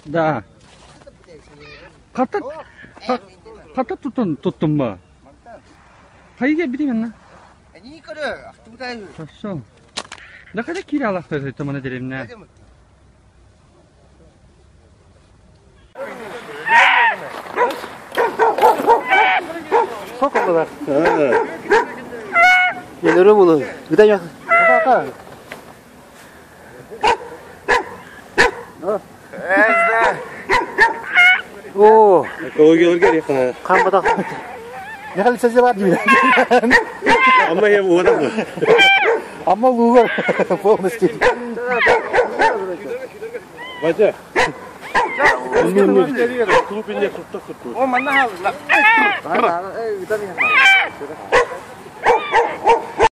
Да. Ката туттun mu? Hayır bileyim. Они когда туда. Хорошо. Да когда киралах это мы наделим на. Сколько было? Я не рыбу. Где я? Пока. О, 거기 가리ха. 간보다. 내가 리서치 받습니다. 엄마 해 뭐라고. 엄마 누가 полностью. 맞아. клуб 인데 쏙쏙. 어, 만나. 아, 에이, 위다민.